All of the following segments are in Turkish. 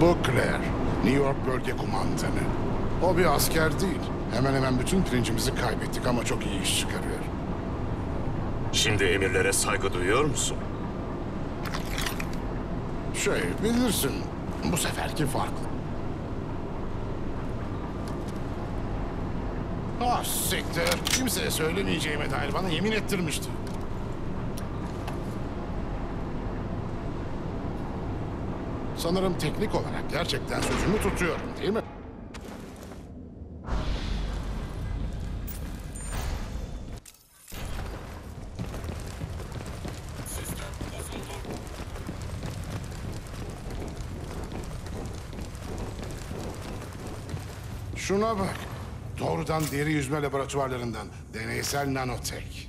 Bu Claire, New York bölge kumandanı. O bir asker değil. Hemen hemen bütün pirincimizi kaybettik ama çok iyi iş çıkarıyor. Şimdi emirlere saygı duyuyor musun? Bilirsin, bu seferki farklı. Ah siktir, kimseye söylemeyeceğime dair bana yemin ettirmişti. Sanırım teknik olarak gerçekten sözümü tutuyorum, değil mi? Şuna bak. Doğrudan deri yüzme laboratuvarlarından. Deneysel nanotek.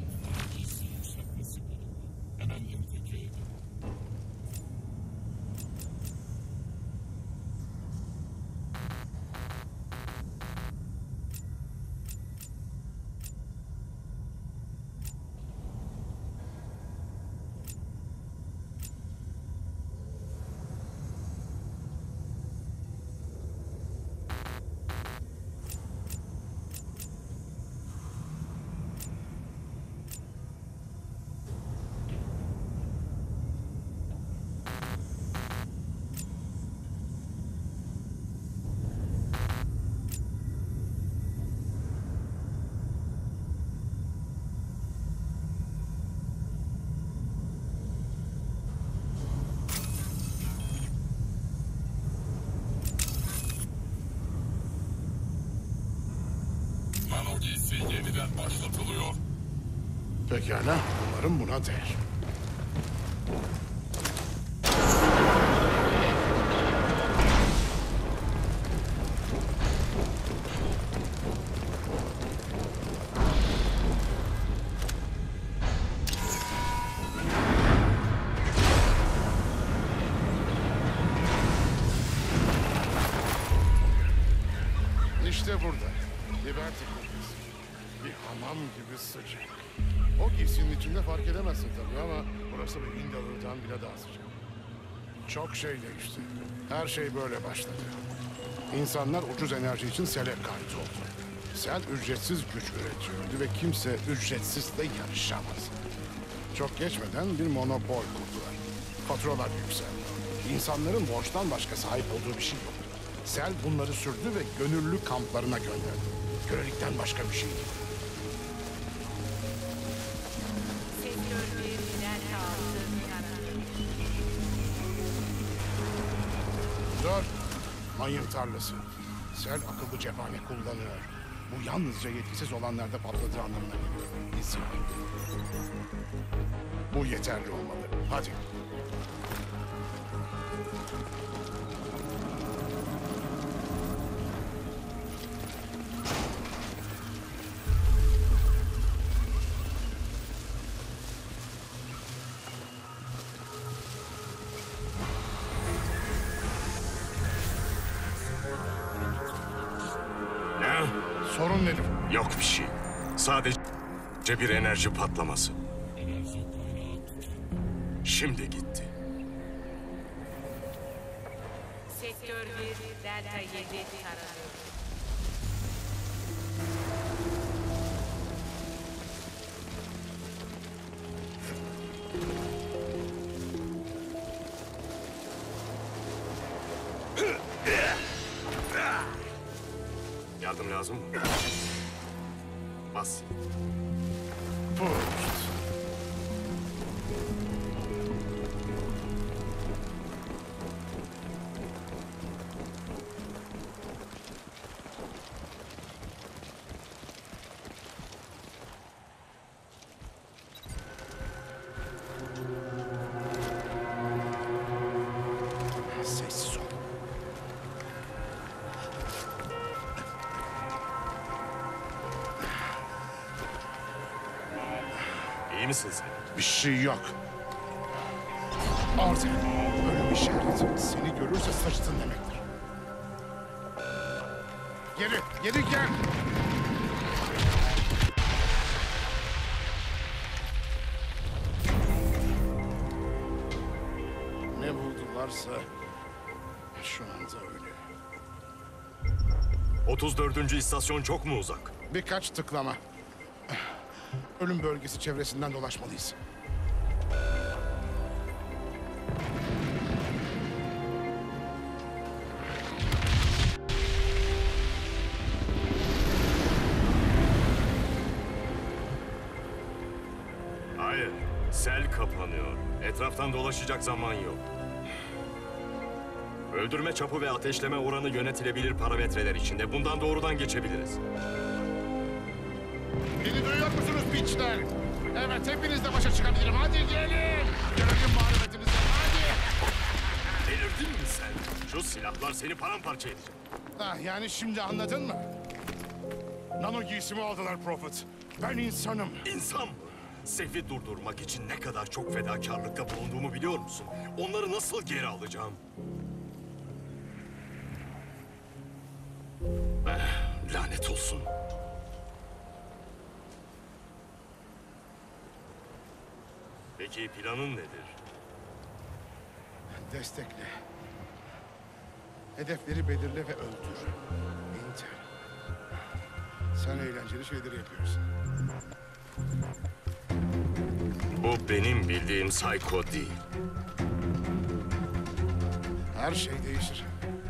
Yeniden başlatılıyor. Pekala, umarım buna değer. İşte burada. Liberty Kulesi. Bir hamam gibi sıcak. O giysinin içinde fark edemezsin tabii ama burası bir Hindalı'dan bile daha sıcak. Çok şey değişti. Her şey böyle başladı. İnsanlar ucuz enerji için sele kaydoldu. Sel ücretsiz güç üretiyordu ve kimse ücretsizle yarışamaz. Çok geçmeden bir monopol kurdular. Faturalar yükseldi. İnsanların borçtan başka sahip olduğu bir şey yok. Sel bunları sürdü ve gönüllü kamplarına gönderdi. Kölelikten başka bir şey değil. Dur. Mayın tarlası. Sel akıllı cephane kullanıyor. Bu yalnızca yetkisiz olanlarda patladığı anlamına geliyor. İzin. Bu yeterli olmalı. Hadi. Sorun nedir? Yok bir şey. Sadece bir enerji patlaması. Şimdi gitti. Sektör 1 Delta 7 taranıyor. Yardım lazım mı? Bas. Pust. Sessiz ol. İyi misin sen? Bir şey yok. Orada. Ölüm işareti. Seni görürse sıçtın demektir. Geri gel. Ne buldularsa Şu anda öyle. 34. istasyon çok mu uzak? Birkaç tıklama. Ölüm bölgesi çevresinden dolaşmalıyız. Hayır, sel kapanıyor. Etraftan dolaşacak zaman yok. Öldürme çapı ve ateşleme oranı yönetilebilir parametreler içinde. Bundan doğrudan geçebiliriz. Beni duyuyor musunuz piçler? Evet, hepinizle başa çıkabilirim. Hadi gelin. Görelim marifetinizi. Hadi. Delirdin mi sen? Şu silahlar seni paramparça edecek. Yani şimdi anladın mı? Nano giysimi aldılar Prophet. Ben insanım. İnsan mı? Sef'i durdurmak için ne kadar çok fedakarlıkta bulunduğumu biliyor musun? Onları nasıl geri alacağım? Lanet olsun. Peki planın nedir? Destekle. Hedefleri belirle ve öldür. Intel. Sen eğlenceli şeyleri yapıyorsun. Bu benim bildiğim Psycho değil. Her şey değişir.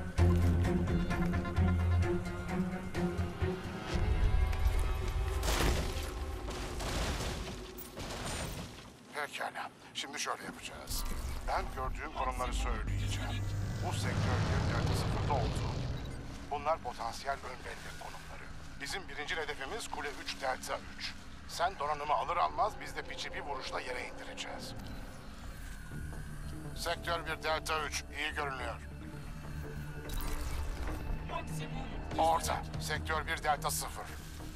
Pekala. Şimdi şöyle yapacağız. Ben gördüğüm konumları söyleyeceğim. Bu sektör Delta sıfırda olduğu gibi. Bunlar potansiyel ön bellek konumları. Bizim birinci hedefimiz Kule 3 Delta 3. Sen donanımı alır almaz biz de piçi bir vuruşla yere indireceğiz. Sektör 1 Delta 3 iyi görünüyor. Orta. Sektör 1 Delta 0.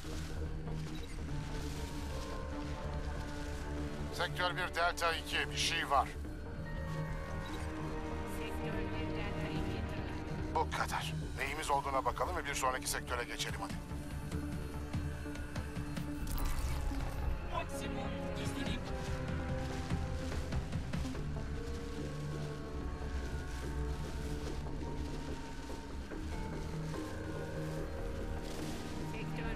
Sektör 1 Delta 2 bir şey var. Sektör 1 Delta 2. Bu kadar. Neyimiz olduğuna bakalım ve bir sonraki sektöre geçelim hadi. Sektör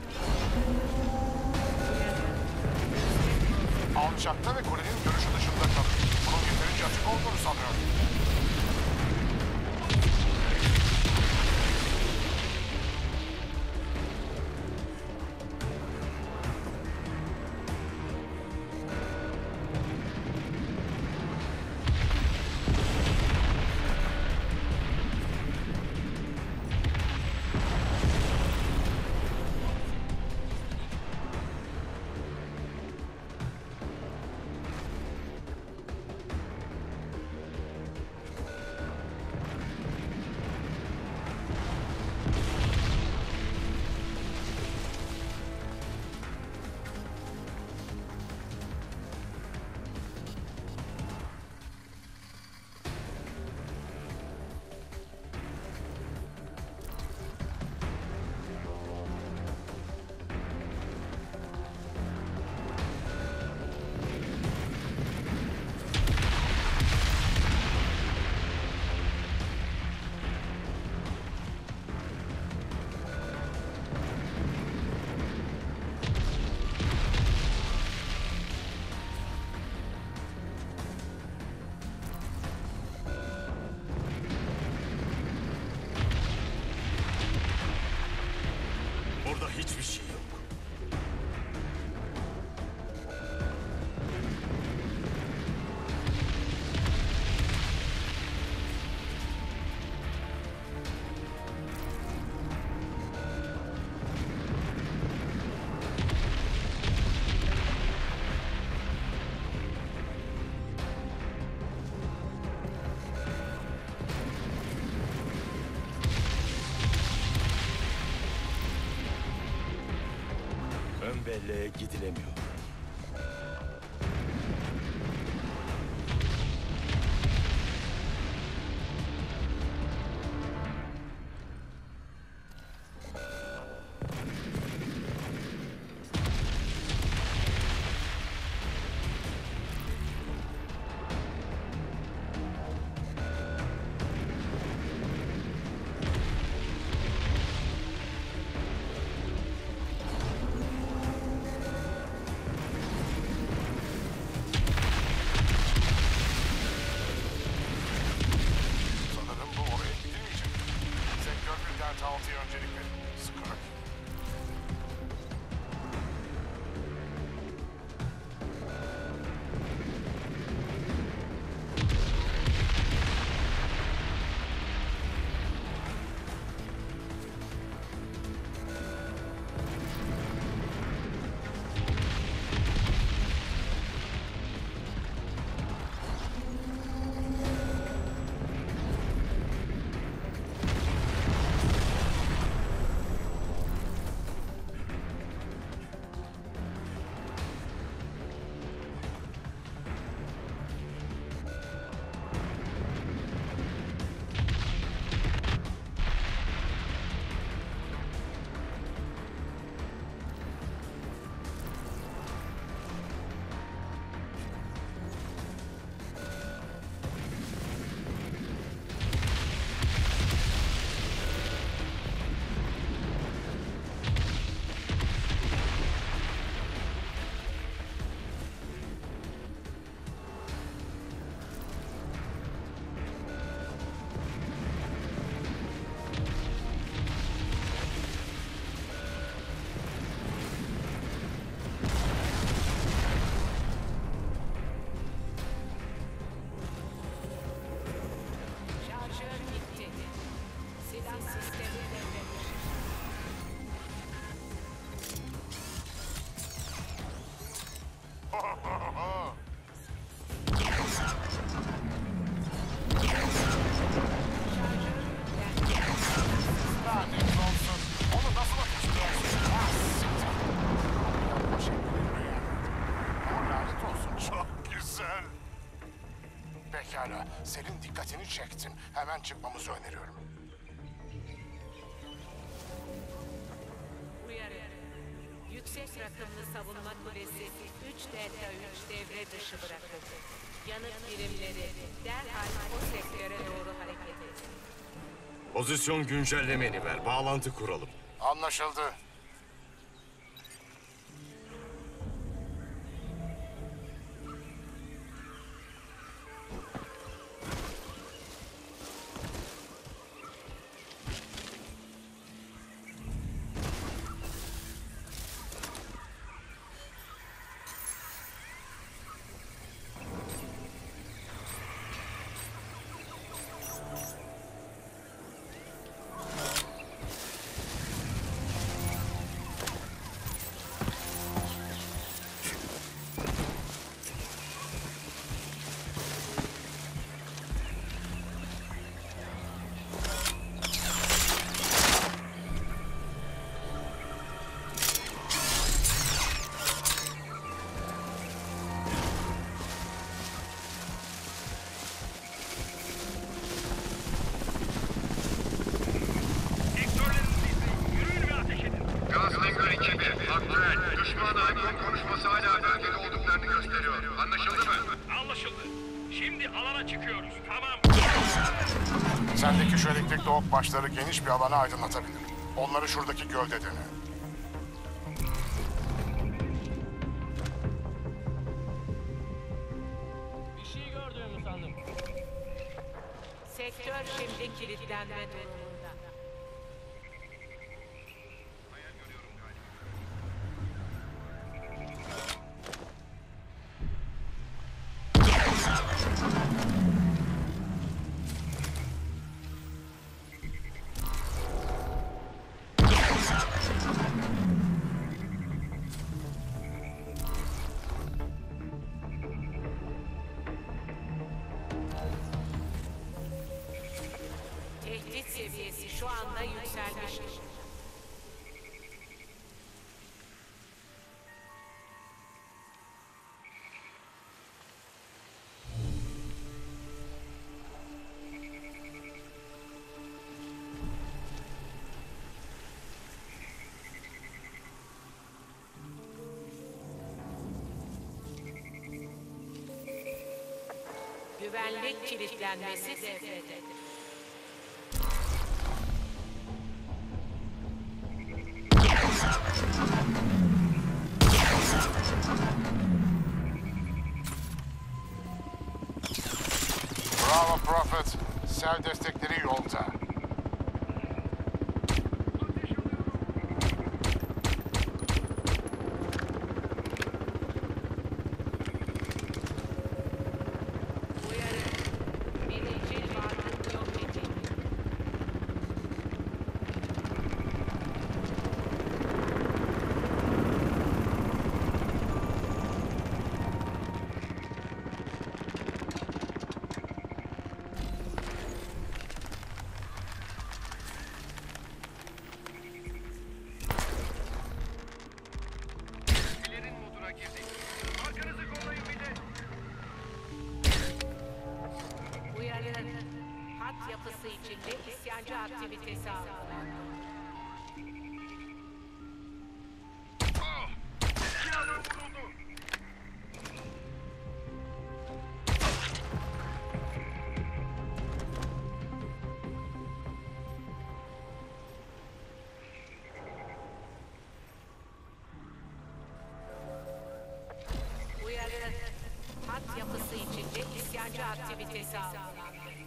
1. Alçakta ve kulenin görüşü dışında kalın. Bunun yeterince açık olduğunu sanıyorum. Orada hiçbir şey yok. Ön belleğe gidilemiyor. Pekala. Senin dikkatini çektim. Hemen çıkmamızı öneriyorum. Uyarı. Yüksek rakımlı savunma kulesi 3 Delta 3 devre dışı bırakıldı. Yanıt birimleri derhal o sektöre doğru hareket edin. Pozisyon güncellemeni ver. Bağlantı kuralım. Anlaşıldı. Düşman ait konuşması hala bölgede olduklarını gösteriyor. Anlaşıldı mı? Anlaşıldı. Şimdi alana çıkıyoruz. Tamam. Sendeki şu elektrikli ok başları geniş bir alanı aydınlatabilir. Onları şuradaki gölde dene. Bir şey gördüğümü sandım. Sektör şimdi kilitlenme durumunda. Tehdit seviyesi şu anda yükselmiştir. Güvenlik kilitlenmesi devrededir. Bravo Prophet. Sel destekleri yolda. Uyarı. Birinci varlık yok edildi. İlerin moduna girdik. Arkanızı kollayın millet. Uyarı. Hat yapısı içinde isyancı aktivitesi algılandı. İki adam vuruldu. Uyarı. Hat yapısı içinde isyancı aktivitesi algılandı.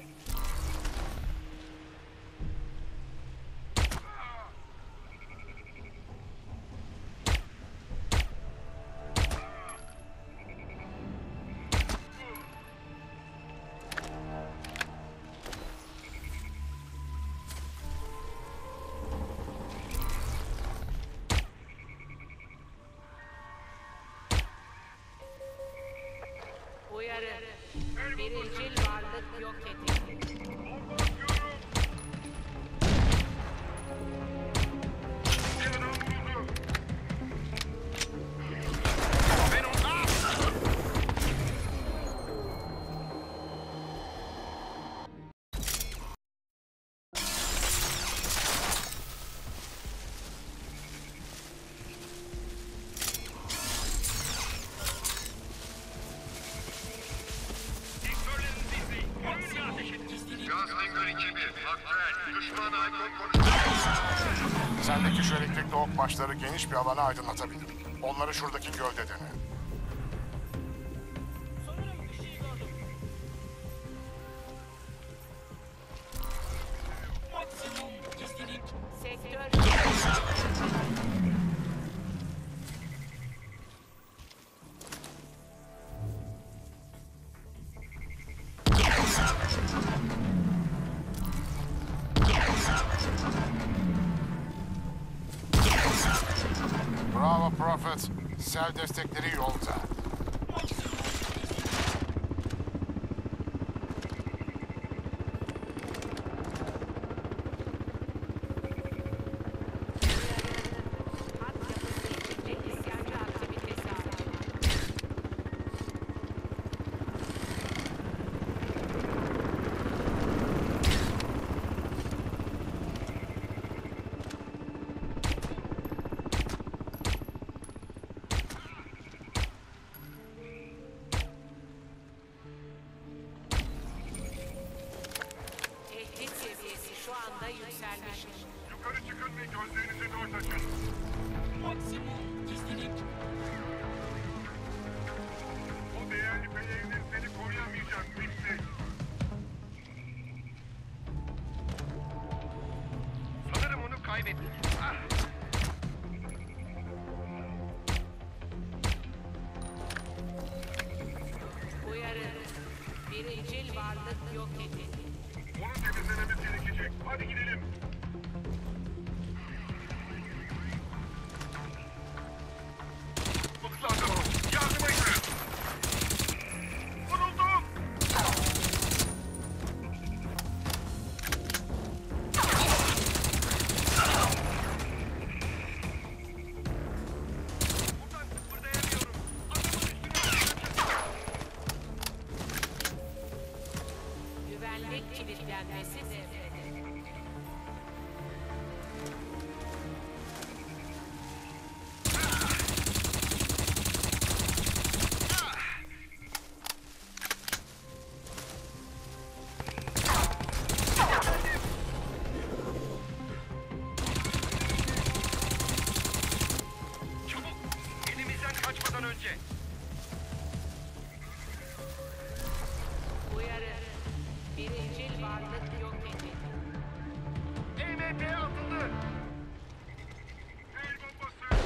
Uyarı. Birincil varlık yok edildi. Bir adam vuruldu. Gunslinger 2000. Aktüel. Düşman Aykon konuşuyor. Sendeki şu elektrikli ok başları geniş bir alanı aydınlatabilir. Onları şuradaki gölde dene. Sanırım bir şey gördüm. Maksimum gizlilik. Sektör Bravo Prophet. Sel destekleri yolda. altyapısı içinde isyancı aktivitesi artıyor. Tehdit seviyesi şu anda yükselmiştir. Yukarı çıkın ve gözlerinizi dört açın. Maksimum gizlilik. O değerli pelerin seni koruyamayacak. Bitti. Sanırım onu kaybettik. Ah! Uyarı. Birincil varlık yok edildi. Onu temizlememiz gerekecek. Hadi gidelim. Mutlandım. Yardıma gidiyorum. Vuruldum. Buradan kıpırdayamıyorum. Adamın üstüne. Güvenlik kilitlenmesi devrede. Çabuk. Elimizden kaçmadan önce. Uyarı. Birincil varlık yok edildi. EMP atıldı. El bombası.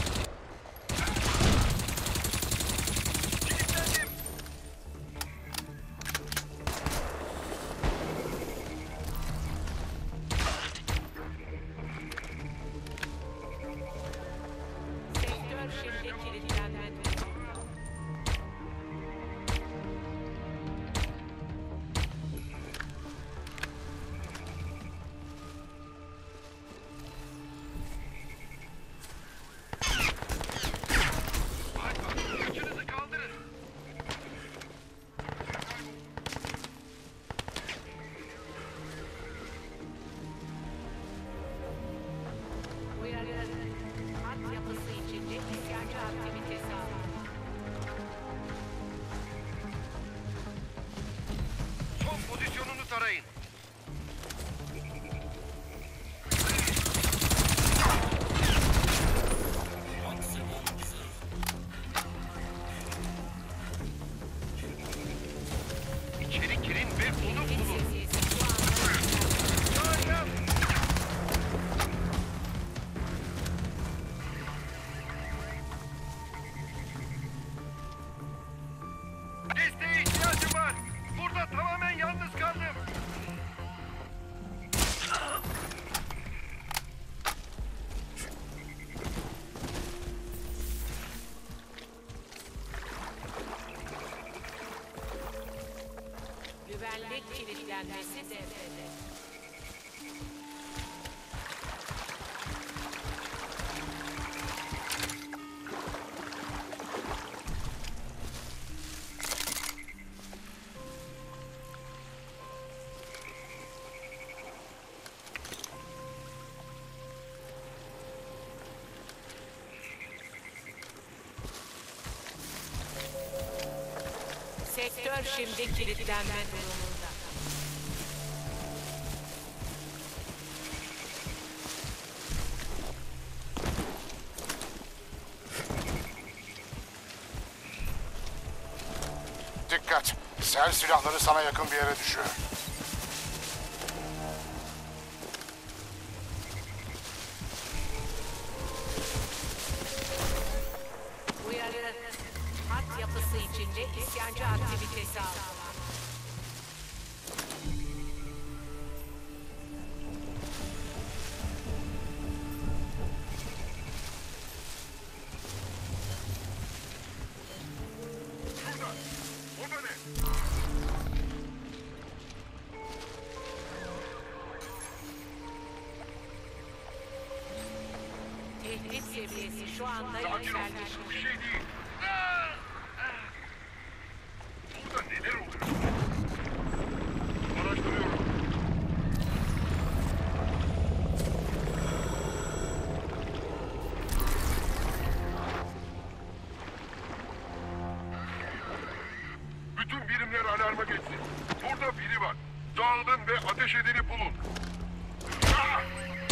Kilitlendim. Sektör şimdi kilitlenme durumunda. Hadi, gücünüzü kaldırın. Uyarı. Altyapısı içinde isyancı aktivitesi artıyor. Son pozisyonunu tarayın. İçeri girin ve onu Tehdit bulun. seviyesi şu anda yükselmiştir. Harika. Desteğe ihtiyacım var. Burada tamamen yalnız kaldım. Güvenlik kilitlenmesi devrede. Sektör şimdi kilitlenme durumunda. silahları sana yakın bir yere düşüyor. Uyarı. Hat yapısı içinde isyancı aktivitesi aldılar. Tehdit seviyesi şu anda yükselmiş. Bir şey değil. Burada neler oluyor? Araştırıyorum. Bütün birimler alarma geçsin. Burada biri var. Dağılın ve ateş edeni bulun. Ah!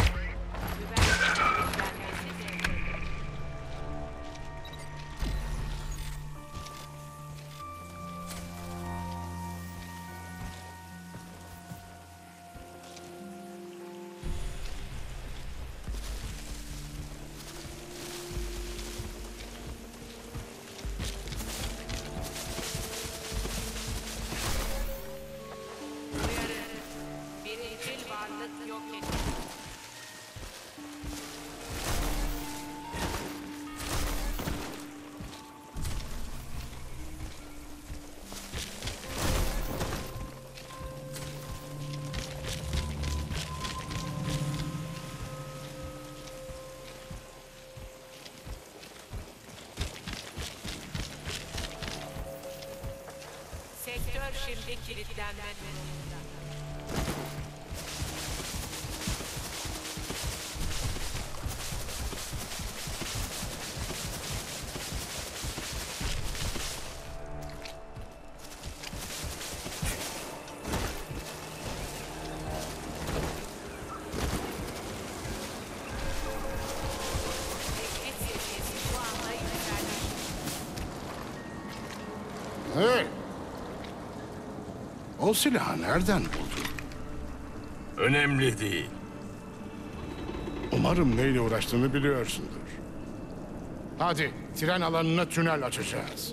Uyarı. Birincil varlık yok edildi. Sektör şimdi kilitlenme durumunda. Tehdit seviyesi şu anda yükselmiş. Hey! O silahı nereden buldun? Önemli değil. Umarım neyle uğraştığını biliyorsundur. Hadi, tren alanına tünel açacağız.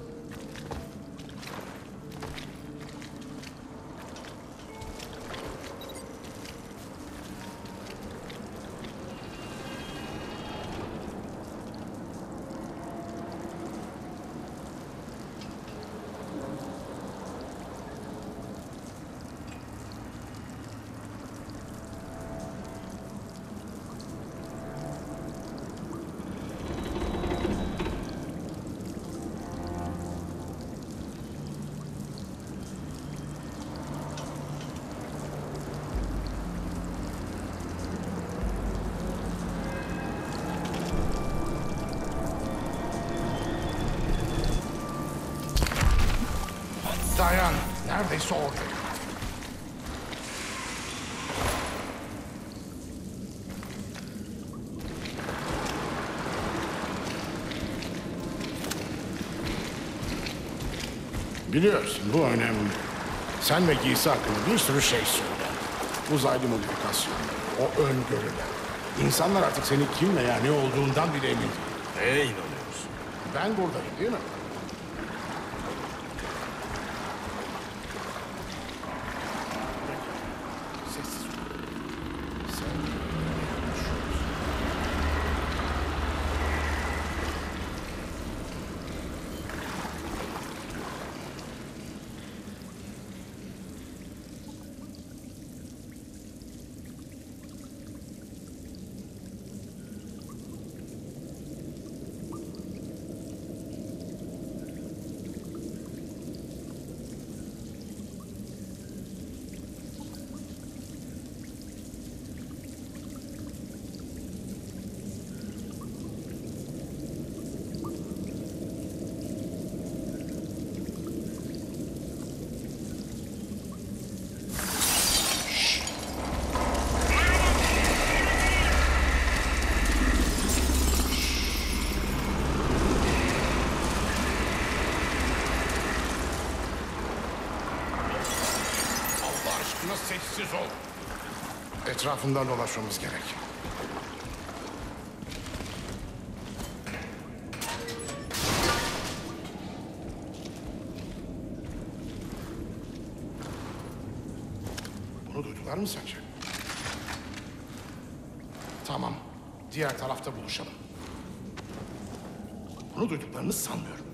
Dayan, neredeyse orada. Biliyorsun, bu önemli. Sen ve giysi hakkında bir sürü şey söyle. Uzaylı modifikasyonları, o öngörüler. İnsanlar artık senin kim veya ne olduğundan bile emin değil. Neye inanıyorsun? Ben buradayım, değil mi? Sessiz ol. Sen konuşuyorsun. boşuna sessiz ol. Etrafından dolaşmamız gerek. Bunu duydular mı sence? Tamam. Diğer tarafta buluşalım. Bunu duyduklarını sanmıyorum.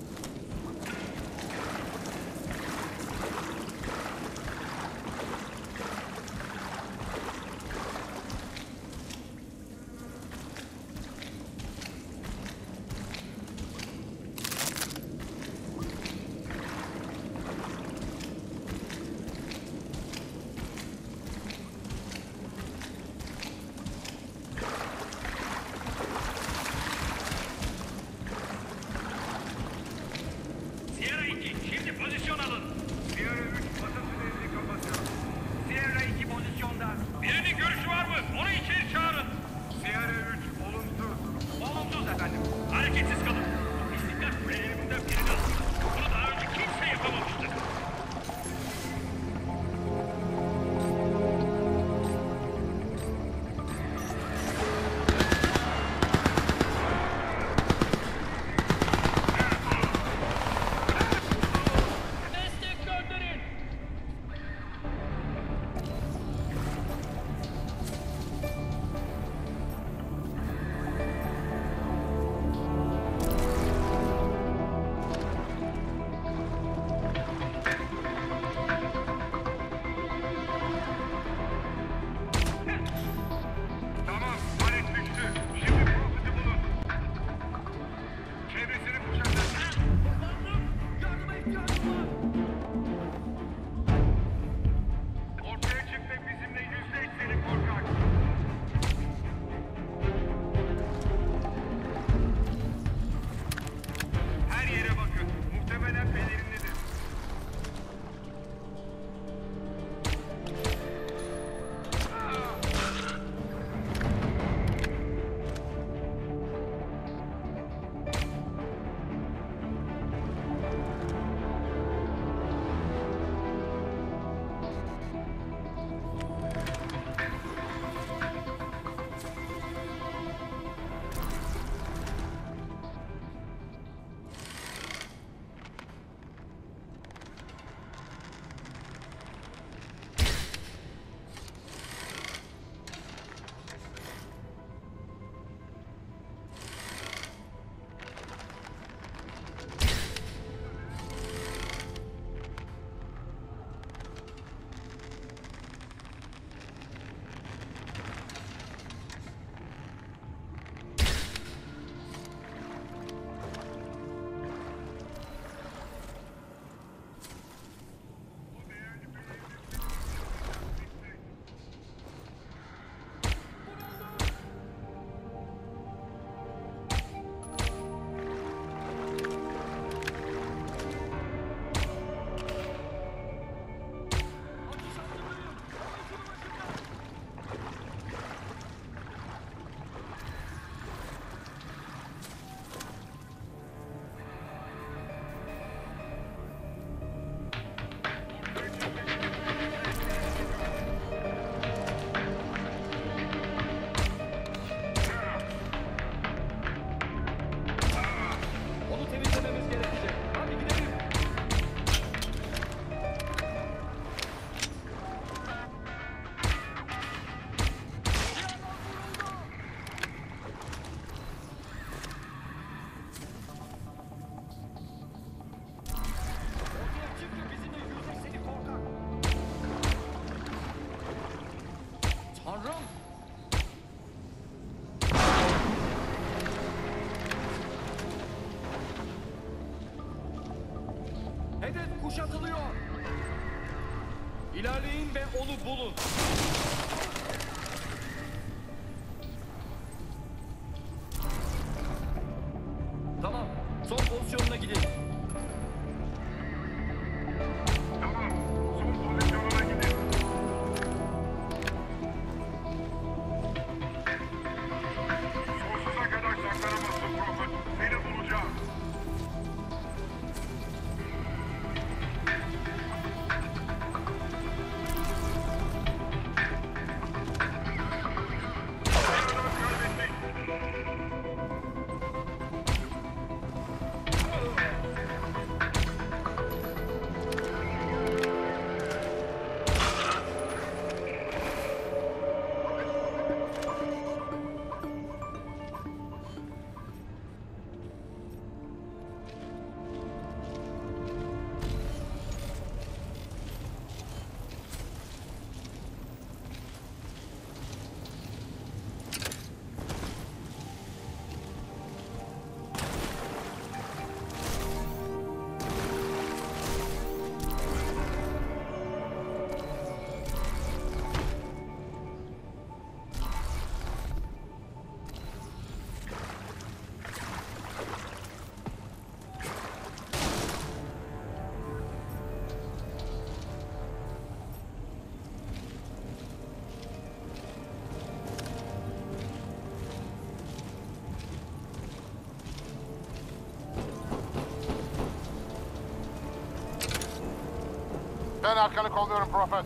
Sierra 2, şimdi pozisyon alın. Sierra 3 basın tünelini kapatıyor. Sierra 2 pozisyonda. Birinin görüşü var mı? Onu içeri çağırın. Sierra 3 olumsuz. Olumsuz efendim. Hareketsiz kalın. İstiklal kulelerinden birini alın. Bunu daha önce kimse yapamamıştı. Destek gönderin. Tamam, palet düştü. Şimdi profiti bulun. Çevresini kuşatın. Yardıma ihtiyacım var. Ortaya çık ve bizimle yüzleş seni korkak. Her yere bakın. Muhtemelen pelerinlidir. Onu temizlememiz gerekecek. Hadi gidelim. Ortaya çık ve bizimle yüzleş seni korkak. Tanrım. Hedef kuşatılıyor. İlerleyin ve onu bulun. Tamam, son pozisyonuna gidelim. Tamam, son pozisyonuna gidin. Sonsuza kadar saklanamazsın Prophet. Seni bulacağım. Ben arkanı kolluyorum Prophet.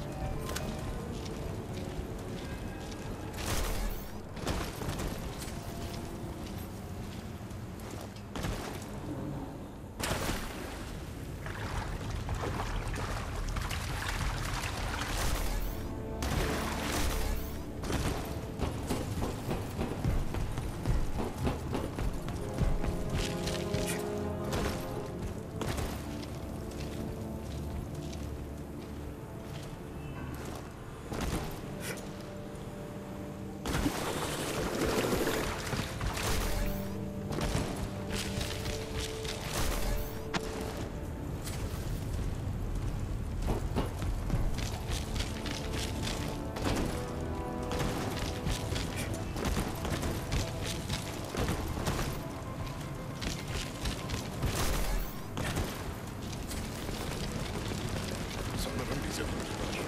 Sanırım bize vurdular.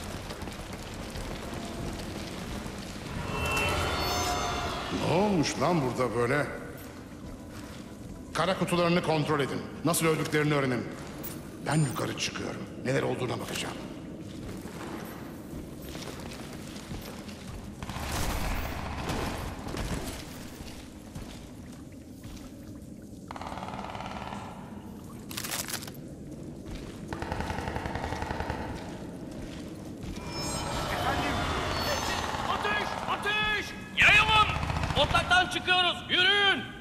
Ne olmuş lan burada böyle? Kara kutularını kontrol edin. Nasıl öldüklerini öğrenin. Ben yukarı çıkıyorum. Neler olduğuna bakacağım. Ateş! Ateş! Yayılın! Otlaktan çıkıyoruz. Yürüyün!